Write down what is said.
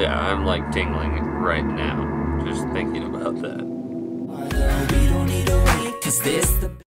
Yeah, I'm like tingling right now, just thinking about that. We don't need to wait, 'cause this the